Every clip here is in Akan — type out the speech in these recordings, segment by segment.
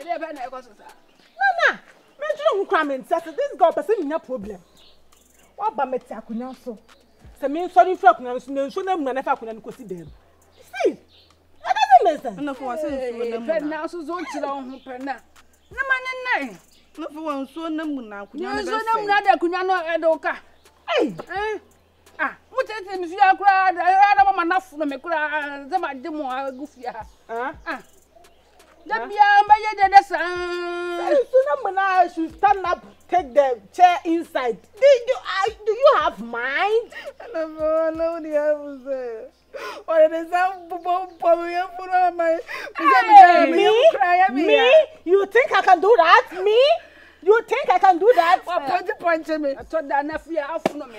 Nana, me cramming. This girl person no problem. What ba meti akunya so? Se me sorry for akunya so na mu na fa akunya ko si dem. See? That doesn't make sense. No for say now so zo chira ho pena. Na manenai. No for so na mu na akunya. So na mu na da akunya no edoka. Hey. Mutete mi fia kura ada mama nafu no me kura ze ma de mo agufia. Dabia mbaye de sa. So na mana should stand up, take the chair inside. Do you have mind? No, the have say. Or the sound me? You think I can do that? Me? You think I can do that? What point to me? I thought that nephew off no me.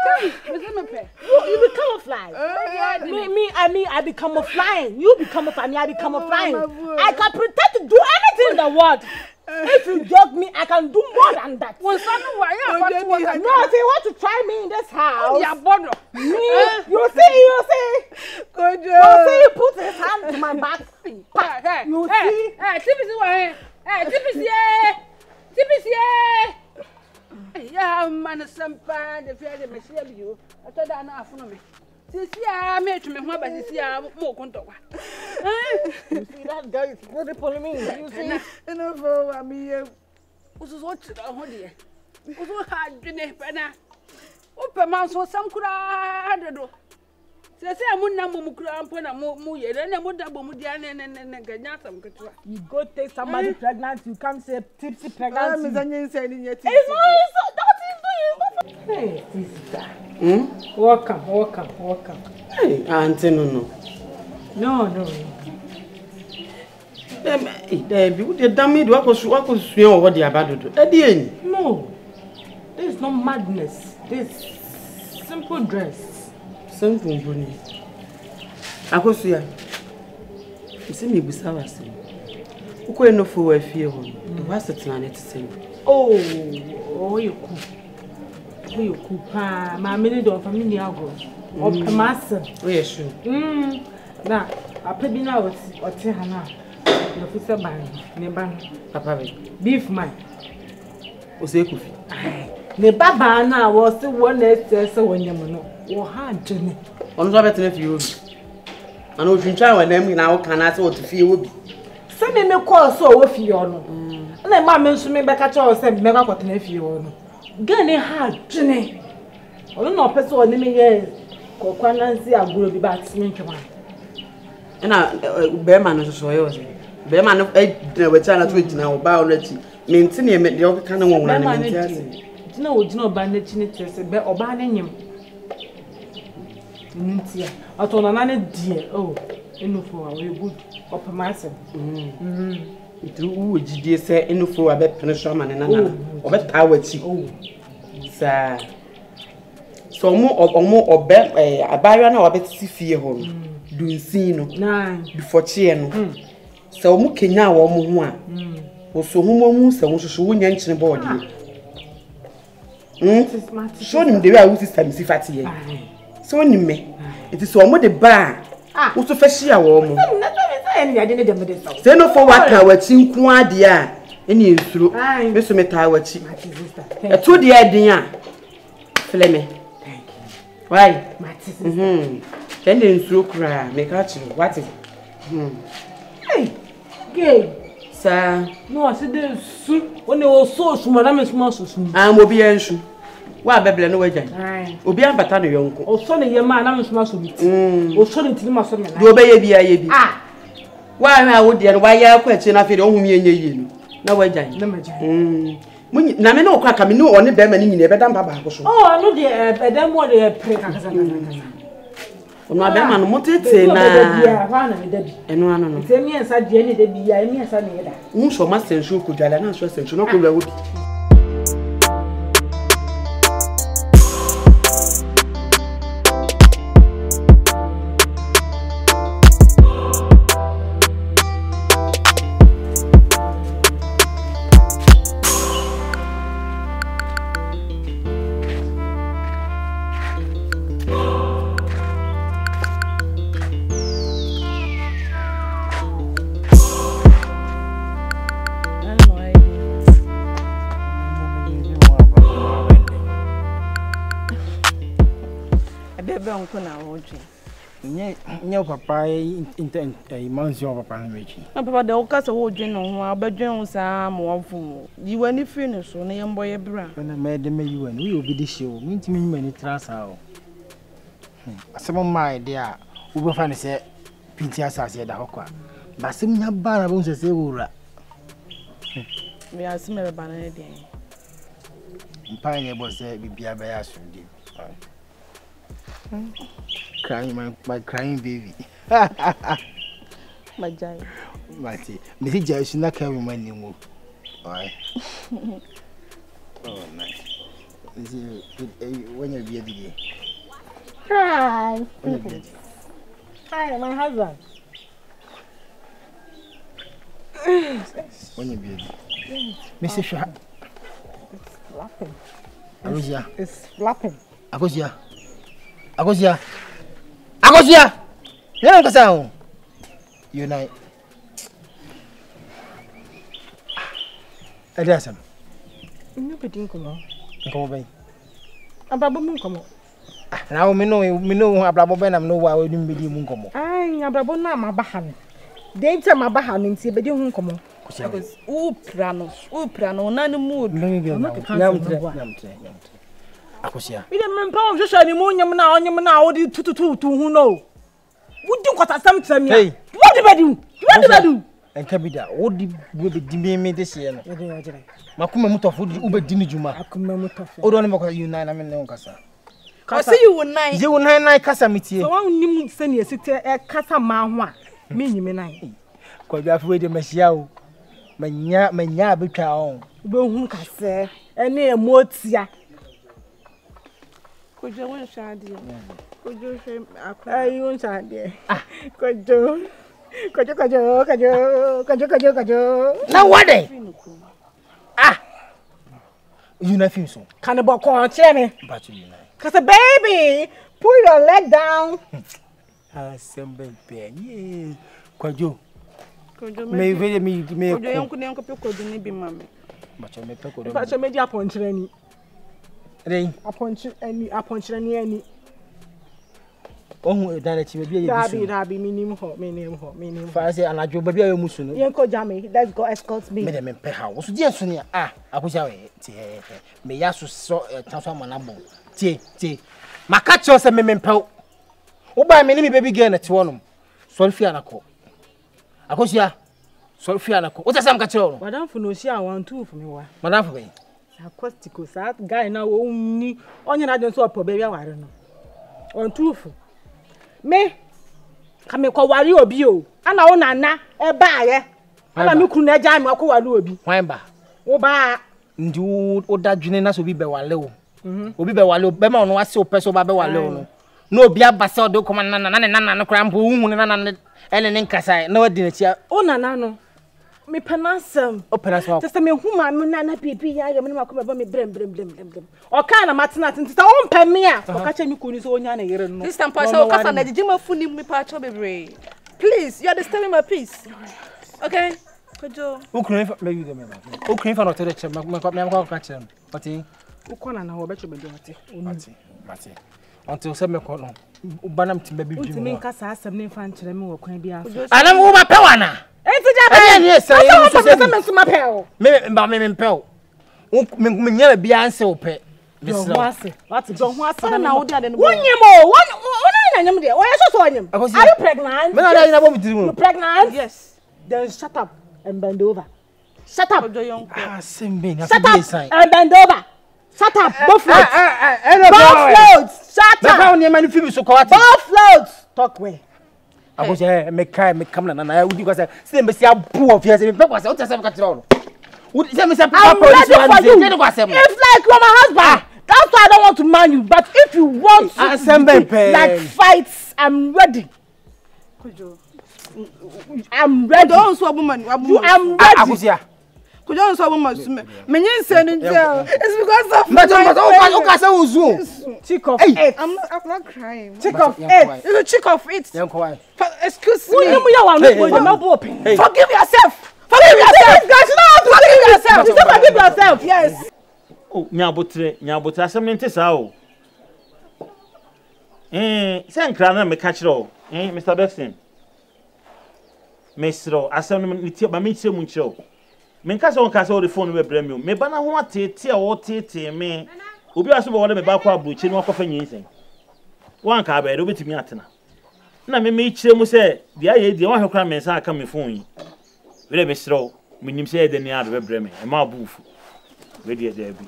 You become a fly. I become a flying. You become a flying. I become a flying. I can pretend to do anything in the world. If you judge me, I can do more than that. No, if you want to try me in this house. Yeah, bono. Me, you see. Good job. You see, he put his hand to my back. You see. Yeah, man, some bad if you had a machine you. I thought that enough for me. This year, I made me what this year more contour. You see, that guy is really pulling me. You see, enough for me. Who's watching a hoodie? Who's hard Madiepena? Open mouth for some crowd. Say, I'm not Mukram when I'm more yet, and I'm not double Mudian and Ganyatham. You go take somebody pregnant, you can't say tipsy pregnant. Hey, sister. Welcome. Hey, Auntie, no. The dummy, what was you what the about? No, this is not madness. This simple dress. Simple bunny. I go see her. You see me beside us. Who can know for a fear? The worst of the to say. Oh, you cook. My minute of family ago. Or master. Oh, yes, sure. Now, I pay me now or tell her now. The officer by Papa, beef mine. Was a coffee. The Baba now was the one that so when you know. Or hard Jenny. On Robert if you I know you try with them now can I so to feel. Send me call so if you know. And then my mention me back at all said never got an if you know. Granny hard Jenny. I don't know person or name here. Kokwanansi aguro bi batsman chama. And I bearman is so yours. Bearman of 8 never channel 20 now about it. Maintain the other kind of woman. No, bandage or banning him. I told another dear. Oh, enough for a good upper master. It would you say enough for a bed penetration and another or bet tower cheap. Oh, sir. So more or bet a baron or bet see fear home. Do see no 9 before chair. So mooking now or more. Or so whom so show yanking body. Show him the way I was time see fatty. So you may. It is so much the bar. What's the first year woman? Say no for what I was in Quadia. Any through Mr. Metawachi. I told the idea. Flemme. Thank you. Why? Can you through cry? Make out you. What is hey, gay, sir. No, I said this when they were so small. I'm small, so soon. I'm obedient. Why, baby, no way. Obian Batano, your uncle. Oh, son, your man, I'm small, so oh, son, it's my son. You obey, ah. Why, I would, and why you are question after your home in no way, Jane. Namino crack, I mean, no only them and in the bedam papa. Oh, I know the bedam more the pregnant. My man, what it say now? And one, tell me, and said Jenny, the be I mean, Sunday. Who so much and show could Jalana, so you know, nko na wodwe. Nye papa mansion papa na mechi. Na papa de o kasa wodwe no ho abadwen ho saa mo wafo. Yi wani free no so na yembo ye bra. Na me de me yi wani we obi de hye o. Mintimi nyuma ni trasa o. Asem mai de a wo be fa ne se pinti asase da hokwa. Basem nya ba na bo se wura. Me asem be ba na de. Mpa ne bo se bibia be ya sunde. Crying, my crying baby. My jai. Mati, me jai should not carry my name. Why? Oh, nice. When you're ready. Hi. Hi, my husband. When you're ready. Mr. Shah. It's flapping. It's flapping. Agosia. You don't sound. Unite. Adasam. Nobody come on. Come on. Abrabo come on. Now me know Abrabo Ben am no why we didn't be mun come on. Ai, Abrabo na mabahan. Dey time mabahan nti be dey hun come on. Because uprano na no mood. Nyamtre. Akosia. We dey mempa on hwehwe ani mu onyem na odi tututu hu no. Wudi kwatasam tram ya. What do you do? Enka bi da, wodi we be di me this year no. Makuma mutofo di ubedi ni juma. Akuma mutofo. Odo ne bako unite na me ne nkasa. Kasi you unite. Je unite na kasa mitie. So wan nim se ne esite kasa ma ho a me nyime nan. Ko bi afi we de machia o. Manya betwa on. Ube hu kase. Ene emotia. Kojo won shade. Kojo hwe akwa. Ai won shade. Kojo. Now what day? You know film so. Can about call me? But you know. Cause baby, put your leg down. Sembe pen. Yeah. Kojo. Kojo me Kojo yonku ne nkope kojo ni bi mame. But you me pe kojo. But you me di aponchire ni. Rei. Aponchire ni ani. Oh, direct we be Rabi, minimum ho. Fa say anajo baby ayo musu no. Yenko jame, let's go escort me. Me dem pe ha. Wo so die so ne akosia we tie. Me ya so taso amanabo. Tie. Maka cho se me mpew. Wo ba me ni me baby girl na te wonom. Sorry fi anako. Akosia. Sorry fi anako. Wo tasa mka che wonom. Madam fu no shi a 1 2 for me wa. Madam fu be. Acoustic so that guy na wo ni onye na den so opo baby aware no. 1 2 for me kame ko wari obi o ana wo nana e ba ye ana mi kunu na ja mi ko wari obi Hwan ba wo ba ndi wo dadwene na so bi be wale o obi be wale o be ma ono ase o peso ba be wale o no na obi abase o de koma nana no kra mpo hu ne nana ene ne nkasa na wadi na chia o nana no me penasem o penasem tese me hu ma me nana pipi ya me ma ko ba me brem o ka na matena tenta o mpa me a o ka che mi kunu so onya na yere no this time pastor o kasa na jijima funi me pa cho bebre. Please, you are disturbing my peace. Okay? Kojo. o kunu fa me you dem na o kunu fa no tere che me ko ka che oti o ko na na ho be che be do ati until se me ko no o banam timba bi bi mo nka sa asem ne fa nkyere me wo kwan bi afa anam wo ba pewana enti ja ne say you so say me suma pel me pel me nyara bi anse o pe Don who ase na wo dia de no. Wonyemo, wona nyam de. Oya so onyem. Are you pregnant? Me na da ina bo mi tiri mu. You pregnant? Yes. Then shut up and bend over. Shut up. Kojo yonku. Sembe na Shut fi up sign. and bend over. Shut up. Both floats. Both floats. Shut up. up. Me ka oni fi so ko ati. Both floats. Talk way. Abo say me kam na na udi ko say sembe si abu of here say me pe ko say o tese me ka tiri ono. Udi say me say papa police one say it's like you're my husband. That's why I don't want to marry you. But if you want to like fights, I'm ready. Kojo. I'm ready. Don't so woman. I'm ready. Akosia. Kojo so woman sume. Menye nse ni jail. It's because of But o ka say uzu. Chick of it. I'm not crying. Chick of it. It's a chick of it. Excuse me. Forgive yourself. Forgive yourself. Guys, you know how to forgive yourself. You say forgive yourself. Yes. Oh, nyabotre asem nte sa o. Send Crana me catch roll. Mr. Bexton. Mr. I send him with my meet him show. Mencas on castle the phone with Bremu. Me banana want tea or tea me. Ubi also want me back which in walk of anything. One car bed over to me at na me meet him say, the idea the one who cram me coming for you. Very Mr. When you say the near the Breme, a more boof. Ready there be.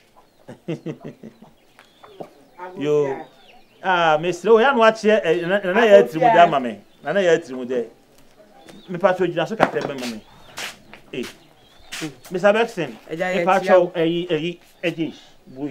You. Mr. I watch here, and I had to with mammy. And I had to with there. Me patro just a captain, mammy. Eh, Mr. Bexton, a patro a dish, boy.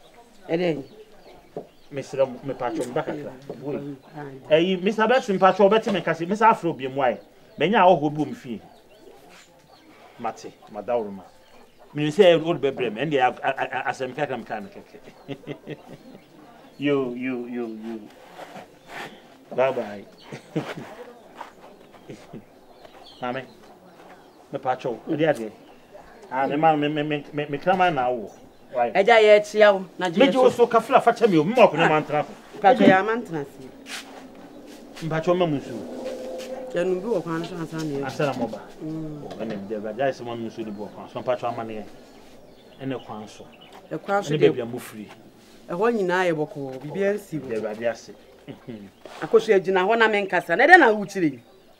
Mr. Me patro back at boy. Eh, Mr. Bexton patro better me cassie, Miss Afro be why. Many all who boom fee. Mate, Madame. Me say old baby, and they have as a kind. You. Bye. Mammy, the patcho, the idea. And the man me come now. Why? I die at Yao, not you so cafla fetch me, mock no man trap. Patria mantra. Patcho Mamusu. Can do a conscience on I said a mobile. And there is one who should walk on some patcho money and a council. The council baby are free. A one in I walk over, be see the radiasi. I could say, Jina, one man cast, and then I would see.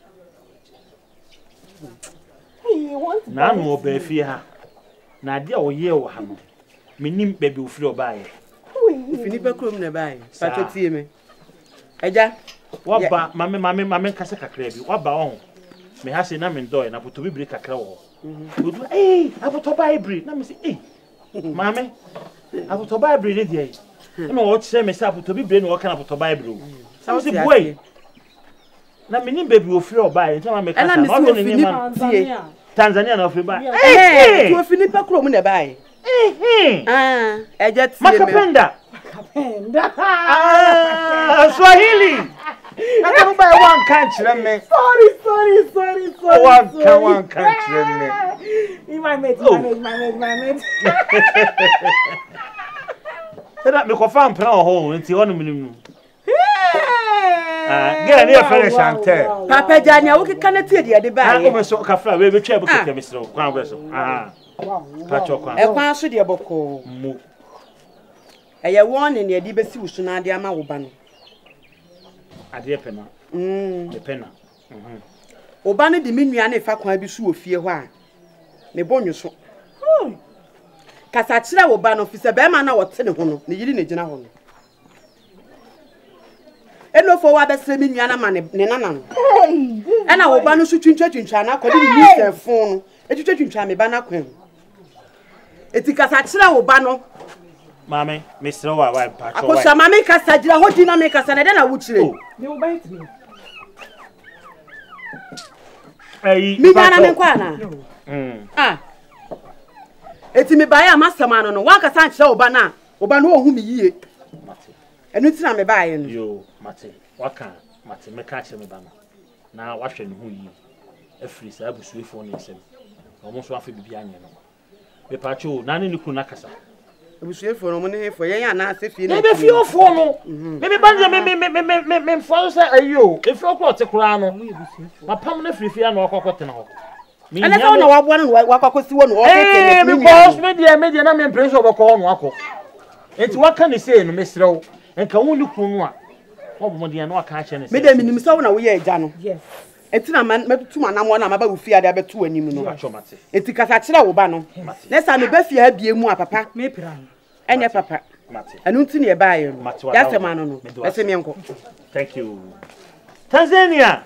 None more bear fear. Nadia or ye or ham. Minim baby will flow by. If you never come nearby, such a see me. Eja, what about Mammy Casaka Crabby? What about me has a name in door and I put to be break a crow. Eh, I put to buy breed. Let me see, eh, Mammy. I put to buy breed, eh? I know what say myself to be brain or can I put to buy brew. Some say, boy. Now, me baby will flow by and tell me, and I'm Tanzania of buy. Eh, you finish a crow in the buy. I just Macapenda. Swahili. I don't buy one country, me. Sorry. One country, me. My mate. That me confirm plan home into 1 million. Get near French and tell. Papa Jania, we can tell you the bag. I'm so cafra, we will try to get Mr. Crown Vessel. Pacho, a pass with your boko. I warn in your debesi was soon at the Amauban. Madiepena. Madiepena. Obana the Minian if I can be sure fear why. Me bonus. Casachira will ban officer Bemana or Tenehono, the Yidin General. And no for what the same Yana man, Nenan. And I will ban us to church in China, calling me their phone, educating China Banaquin. It's Casachira will ban. Mammy, Mr. Owa, I was a mammy Casajira, what did I make us and then I would say, you will bite me. Me, ah. It's me by a master man on one can show Bana, Obano whom ye. And it's not me buying you, Mate. What can Mate make catch me banner? Now watching who ye a free sab sweet for him. Almost one for behind you. The pacho, none in the Kunakasa. We say for money for ye and I say, maybe few for maybe Banjamin falls at you. If you're quite a crown, my permanent free fear no cotton. And I don't know one walk was one or because media made an impression of a corn wacko. It's what can you say, Mr. And can only Kunwa. Oh, Modian, what catching? Madame, you saw now we are done. Yes. It's not man, two man, I'm one about fear there, but two and you know. It's because I tell Obano. Let's have the best you have be more, Papa. Maybe. And your papa. And until you buy him. That's a man. That's a uncle. Thank you. Tanzania.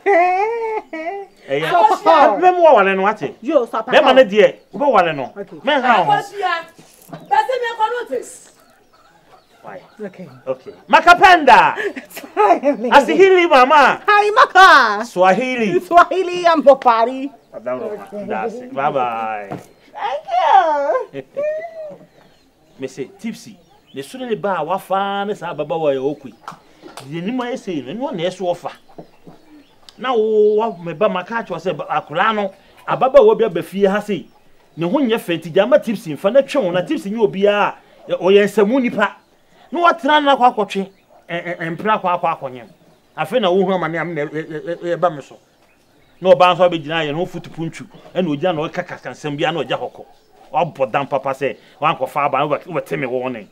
Me mo wale no ate. Yo so papa. Me ma ne de, wo wale no. Me ha ho. Bese me ko notice. Why? Okay. Macapenda. Asihili mama. Hi Maka. Swahili am popari. That's it. Bye bye. Thank you. Me say tipsy. The sooner the bar wa fa ne sa baba wa okui. The ni mo say no na eso ofa. Na wo me ba maka was say akura no ababa wo bia ba fie ha sei ne ho nya fenti jama tipsy fa na twe na tipsy nyi obi a o ye nsamu nipa no watra na kwa akotwe empra kwa akonye afi na wo hu amane am na e ba me so na oba nso be gina ye no futupu ntwu e na ogina na o kaka nsem bia na ogya hokko obodam papa se wan ko fa ba wo teme wo ne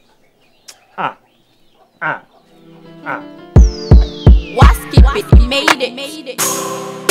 Was keep it made it.